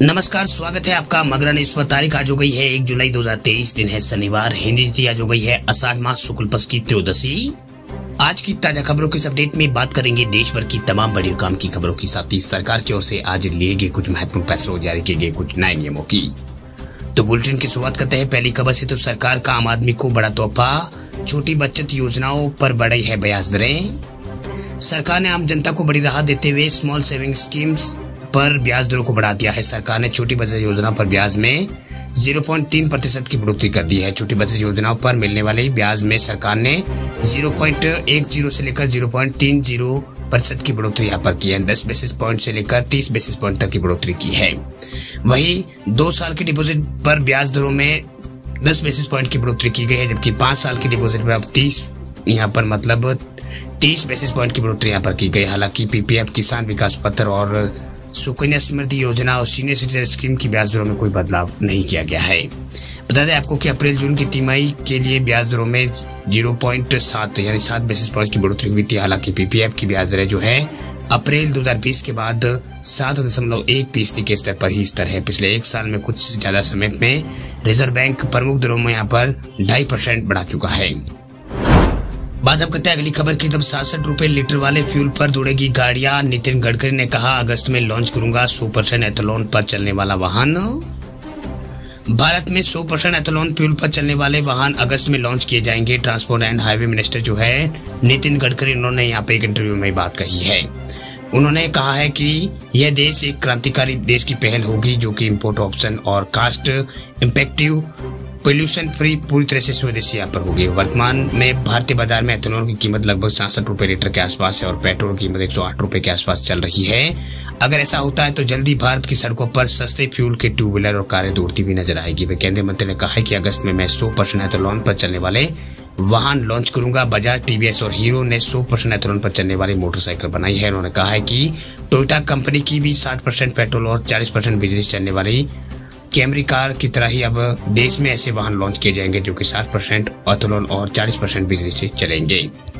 नमस्कार, स्वागत है आपका मगरा न्यूज पर। तारीख आज हो गई है 1 जुलाई 2023, दिन है शनिवार। हिंदी तिथि आज हो गई है आषाढ़ मास शुक्ल पक्ष की त्रयोदशी। आज की ताजा खबरों के इस अपडेट में बात करेंगे देश भर की तमाम बड़ी और काम की खबरों के साथ ही सरकार की ओर से आज लिए गए कुछ महत्वपूर्ण फैसलों जारी किए गए कुछ नए नियमों की। तो बुलेटिन की शुरुआत करते हैं पहली खबर से। तो सरकार का आम आदमी को बड़ा तोहफा, छोटी बचत योजनाओं पर बढ़ी है ब्याज दरें। सरकार ने आम जनता को बड़ी राहत देते हुए स्मॉल सेविंग स्कीम्स पर ब्याज दरों को बढ़ा दिया है। सरकार ने छोटी बचत योजना पर ब्याज में 0.3% की बढ़ोतरी कर दी है। छोटी बचत योजनाओं पर मिलने वाले ब्याज में सरकार ने 0.10 से लेकर 0.30% की बढ़ोतरी यहाँ पर की है। 10 बेसिस पॉइंट से लेकर 30 बेसिस पॉइंट तक की बढ़ोतरी की है। वहीं 2 साल की डिपॉजिट पर ब्याज दरों में 10 बेसिस पॉइंट की बढ़ोतरी की गई है, जबकि 5 साल की डिपॉजिट पर अब 30 बेसिस पॉइंट की बढ़ोतरी यहाँ पर की गई। हालांकि पीपीएफ, किसान विकास पत्र और सुकन्या समृद्धि योजना और सीनियर सिटीजन स्कीम की ब्याज दरों में कोई बदलाव नहीं किया गया है। बता दें आपको कि अप्रैल जून की तिमाही के लिए ब्याज दरों में 0.7 यानी 7 बेसिस पॉइंट की बढ़ोतरी हुई थी। हालांकि पीपीएफ की ब्याज दरें जो है अप्रैल 2020 के बाद 7.1% के स्तर पर ही स्तर है। पिछले एक साल में कुछ ज्यादा समय में रिजर्व बैंक प्रमुख दरों में यहाँ पर 2.5% बढ़ा चुका है। बात अब करते हैं अगली खबर की। तब 67 रुपए लीटर वाले फ्यूल पर दौड़ेगी गाड़ियां। नितिन गडकरी ने कहा, अगस्त में लॉन्च करूंगा 100% एथेनॉल पर चलने वाला वाहन। भारत में 100% एथेनॉल फ्यूल पर चलने वाले वाहन अगस्त में लॉन्च किए जाएंगे। ट्रांसपोर्ट एंड हाईवे मिनिस्टर जो है नितिन गडकरी, उन्होंने यहाँ पे एक इंटरव्यू में बात कही है। उन्होंने कहा है कि यह देश एक क्रांतिकारी देश की पहल होगी जो कि इम्पोर्ट ऑप्शन और कास्ट इम्पैक्टिव पोल्यूशन फ्री पूरी तरह से स्वदेशी यहाँ पर होगी। वर्तमान में भारतीय बाजार में एथेनॉल की कीमत लगभग 67 रुपए लीटर के आसपास है और पेट्रोल की कीमत 108 रुपए के आसपास चल रही है। अगर ऐसा होता है तो जल्दी भारत की सड़कों पर सस्ते फ्यूल के 2 व्हीलर और कारें दौड़ती हुई नजर आएगी। वह केंद्रीय मंत्री ने कहा है कि अगस्त में मैं 100% एथेनॉल पर चलने वाले वाहन लॉन्च करूंगा। बजाज, टीवीएस और हीरो ने 100% एथेनॉल पर चलने वाली मोटरसाइकिल बनाई है। उन्होंने कहा है कि टोयोटा कंपनी की भी 60% पेट्रोल और 40% बिजली से चलने वाली कैमरी कार की तरह ही अब देश में ऐसे वाहन लॉन्च किए जाएंगे जो कि 60% एथेनॉल और 40% बिजली से चलेंगे।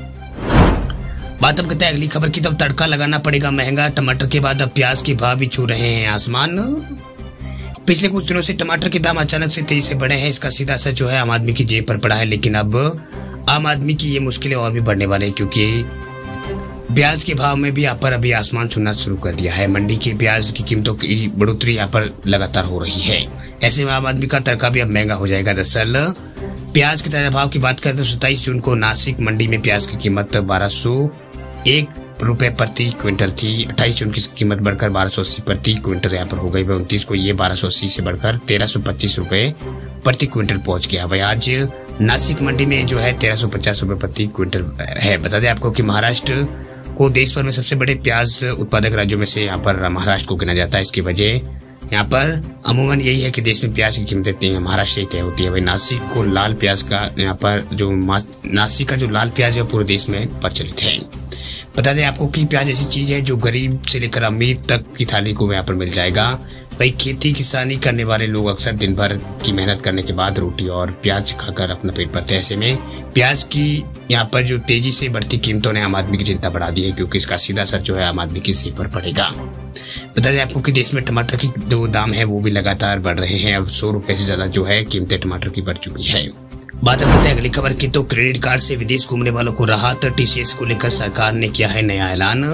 बात अब करते हैं अगली खबर की। तब तड़का लगाना पड़ेगा महंगा। टमाटर के बाद अब प्याज के भाव भी छू रहे हैं आसमान। पिछले कुछ दिनों से टमाटर के दाम अचानक से तेजी से बढ़े हैं। इसका सीधा असर जो है आम आदमी की जेब पर पड़ा है, लेकिन अब आम आदमी की ये मुश्किलें और भी बढ़ने वाले हैं क्योंकि प्याज के भाव में भी यहाँ पर अभी आसमान छूना शुरू कर दिया है। मंडी के प्याज की कीमतों की बढ़ोतरी यहाँ पर लगातार हो रही है। ऐसे में आम आदमी का तड़का भी अब महंगा हो जाएगा। दरअसल प्याज के ताजा भाव की बात करें तो 27 जून को नासिक मंडी में प्याज की कीमत 1201 रुपए प्रति क्विंटल थी। 28 जून की कीमत बढ़कर 1280 प्रति क्विंटल यहाँ पर हो गई। 29 को ये 1280 से बढ़कर 1325 रुपए प्रति क्विंटल पहुंच गया। वही आज नासिक मंडी में जो है 1350 रुपए प्रति क्विंटल है। बता दें आपको कि महाराष्ट्र को देश भर में सबसे बड़े प्याज उत्पादक राज्यों में से यहाँ पर महाराष्ट्र को गिना जाता है। इसकी वजह यहाँ पर अमूमन यही है कि देश में प्याज की कीमतें महाराष्ट्र से तय होती है। वही नासिक को लाल प्याज का यहाँ पर जो नासिक का जो लाल प्याज है पूरे देश में प्रचलित है। बता दें आपको कि प्याज ऐसी चीज है जो गरीब से लेकर अमीर तक की थाली को यहाँ पर मिल जाएगा। वही खेती किसानी करने वाले लोग अक्सर दिन भर की मेहनत करने के बाद रोटी और प्याज खाकर अपना पेट भरते हैं। ऐसे में प्याज की यहाँ पर जो तेजी से बढ़ती कीमतों ने आम आदमी की चिंता बढ़ा दी है क्योंकि इसका सीधा असर जो है आम आदमी की जेब पर पड़ेगा। बता दें आपको कि देश में टमाटर की जो दाम है वो भी लगातार बढ़ रहे हैं। अब 100 रुपए से ज्यादा जो है कीमतें टमाटर की बढ़ चुकी है। बात करते हैं अगली खबर की। तो क्रेडिट कार्ड से विदेश घूमने वालों को राहत। टीसीएस को लेकर सरकार ने किया है नया ऐलान।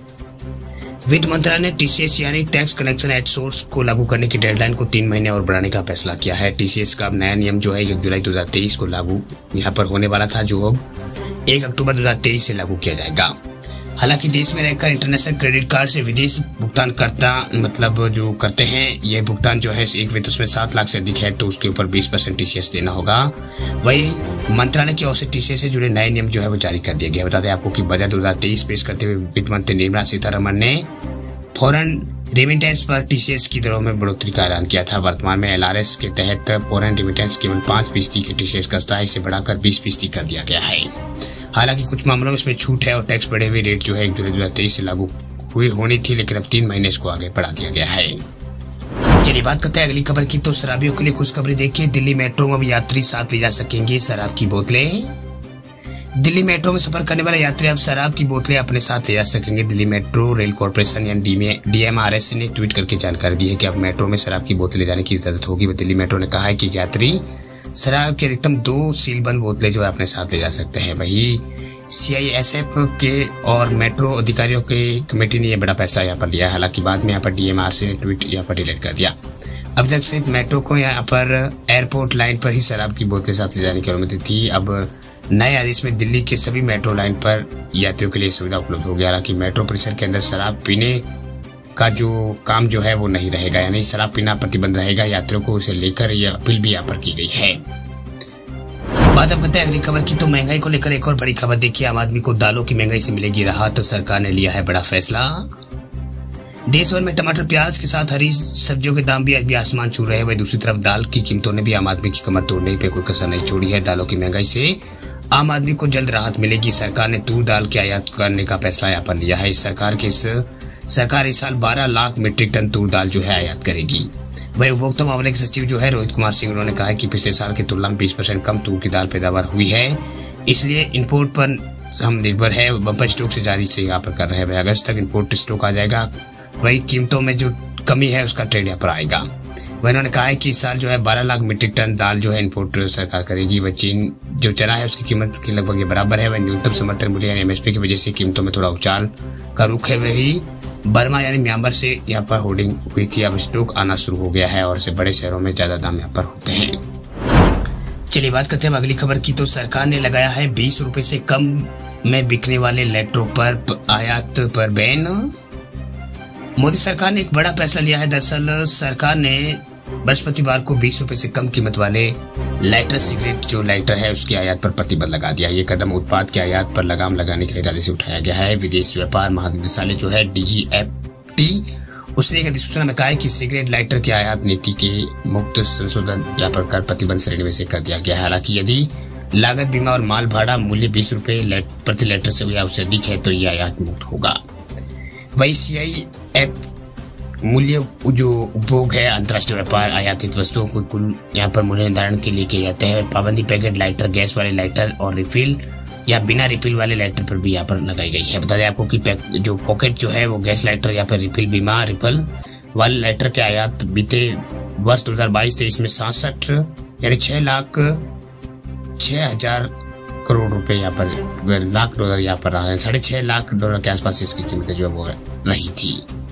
वित्त मंत्रालय ने टीसीएस यानी टैक्स कलेक्शन एट सोर्स को लागू करने की डेडलाइन को 3 महीने और बढ़ाने का फैसला किया है। टीसीएस का अब नया नियम जो है 1 जुलाई 2023 को लागू यहाँ पर होने वाला था, जो अब 1 अक्टूबर 2023 से लागू किया जाएगा। हालांकि देश में रहकर इंटरनेशनल क्रेडिट कार्ड से विदेश भुगतान जो करते हैं, ये भुगतान जो है एक वित्त उसमें 7 लाख से अधिक है तो उसके ऊपर 20% टीसीएस देना होगा। वही मंत्रालय की ओर से टीसीएस से जुड़े नए नियम जो है वो जारी कर दिए गए। बता दें आपको कि बजट 2023 पेश करते हुए वित्त मंत्री निर्मला सीतारमण ने फॉरेन रेमिटेंस पर टीसीएस की दरों में बढ़ोतरी का ऐलान किया था। वर्तमान में एलआरएस के तहत फॉरेन रेमिटेंस केवल 5% की टीसीएस का स्तर इसे बढ़ाकर 20% कर दिया गया है। हालांकि कुछ मामलों में इसमें छूट है और टैक्स बढ़े हुए रेट जो है 1 जुलाई 2023 से लागू हुई होनी थी, लेकिन अब 3 महीने इसको आगे बढ़ा दिया गया है। चलिए बात करते हैं अगली खबर की। तो शराबियों के लिए खुशखबरी देखिए। दिल्ली मेट्रो में अब यात्री साथ ले जा सकेंगे शराब की बोतलें। दिल्ली मेट्रो में सफर करने वाले यात्री अब शराब की बोतलें अपने साथ ले जा सकेंगे। दिल्ली मेट्रो रेल कॉर्पोरेशन यानी DMRC ने ट्वीट करके जानकारी दी है कि अब मेट्रो में शराब की बोतलें ले जाने की इजाजत होगी। दिल्ली मेट्रो ने कहा है कि यात्री शराब की अधिकतम 2 सीलबंद बोतलें जो है अपने साथ ले जा सकते हैं। वही CISF के और मेट्रो अधिकारियों की कमेटी ने यह बड़ा फैसला यहाँ पर लिया है। हालांकि बाद में यहाँ पर DMRC ने ट्वीट यहाँ पर डिलीट कर दिया। अब तक सिर्फ मेट्रो को यहाँ पर एयरपोर्ट लाइन पर ही शराब की बोतलें साथ ले जाने की अनुमति थी। अब नए आदेश में दिल्ली के सभी मेट्रो लाइन पर यात्रियों के लिए सुविधा उपलब्ध होगी। हालांकि मेट्रो परिसर के अंदर शराब पीने का जो काम जो है वो नहीं रहेगा, यानी शराब पीना प्रतिबंध रहेगा। यात्रियों को उसे लेकर यह अपील भी यहाँ पर की गई है। बात अब करते हैं अगली खबर की। तो महंगाई को लेकर एक और बड़ी खबर देखिए। आम आदमी को दालों की महंगाई से मिलेगी राहत, तो सरकार ने लिया है बड़ा फैसला। देश भर में टमाटर प्याज के साथ हरी सब्जियों के दाम भी आज भी आसमान छू रहे हैं। वही दूसरी तरफ दाल की कीमतों ने भी आम आदमी की कमर तोड़ने पे कोई कसर नहीं छोड़ी है। दालों की महंगाई से आम आदमी को जल्द राहत मिलेगी। सरकार ने तूर दाल की आयात करने का फैसला यहाँ पर लिया है। सरकार इस साल 12 लाख मीट्रिक टन तूर दाल जो है आयात करेगी। वही उपभोक्ता मामले के सचिव जो है रोहित कुमार सिंह, उन्होंने कहा है कि पिछले साल की तुलना में 20% कम तूर की दाल पैदावार हुई है, इसलिए इंपोर्ट पर हम निर्भर है। बम्पर स्टॉक से जारी से यहाँ पर कर रहे हैं। अगस्त तक इंपोर्ट स्टॉक आ जाएगा। वही कीमतों में जो कमी है उसका ट्रेंड यहाँ पर आएगा। वही उन्होंने कहा है कि इस साल जो है 12 लाख मीट्रिक टन दाल जो है इंपोर्ट सरकार करेगी। वह चीन जो चना है उसकी कीमत के लगभग बराबर है। वह न्यूनतम समर्थन मूल्य यानी MSP की वजह से कीमतों में थोड़ा उछाल का रुख है। वही बर्मा यानी म्यांमार से यहाँ पर होर्डिंग हुई थी, अब स्टॉक आना शुरू हो गया है और इससे बड़े शहरों में ज्यादा दाम यहाँ पर होते हैं। चलिए बात करते हैं अगली खबर की। तो सरकार ने लगाया है 20 रुपए से कम में बिकने वाले लैट्रो पर आयात पर बैन। मोदी सरकार ने एक बड़ा फैसला लिया है। दरअसल सरकार ने बृहस्पतिवार को 20 रुपए से कम कीमत वाले लाइटर सिगरेट जो लाइटर है उसकी आयात पर प्रतिबंध लगा दिया। ये कदम उत्पाद की आयात पर लगाम लगाने के इरादे से उठाया गया है। विदेश व्यापार महानिदेशालय जो है DGFT, उसने एक अधिसूचना में कहा है कि सिगरेट लाइटर की आयात नीति के मुक्त संशोधन यहाँ पर कर प्रतिबंध श्रेणी में से कर दिया गया है। हालांकि यदि लागत बीमा और माल भाड़ा मूल्य 20 रुपए प्रति लीटर से या उससे अधिक है तो यह आयात मुक्त होगा। वही CIF मूल्य जो उपभोग है अंतर्राष्ट्रीय व्यापार आयातित वस्तुओं को कुल यहाँ पर मूल्य निर्धारण के लिए किए जाते हैं। पाबंदी पैकेट लाइटर, गैस वाले लाइटर और रिफिल या बिना रिफिल वाले लाइटर पर भी यहाँ पर लगाई गई है। बता दें आपको कि जो पॉकेट जो है वो गैस लाइटर या फिर रिफिल बिना रिफिल वाले लाइटर के आयात बीते वर्ष 2022-23 में 66 यानी 6,06,000 करोड़ रुपए यहाँ पर $1,00,000 यहाँ पर रहा है। $6.5 लाख के आसपास इसकी कीमतें जो है वो रही थी।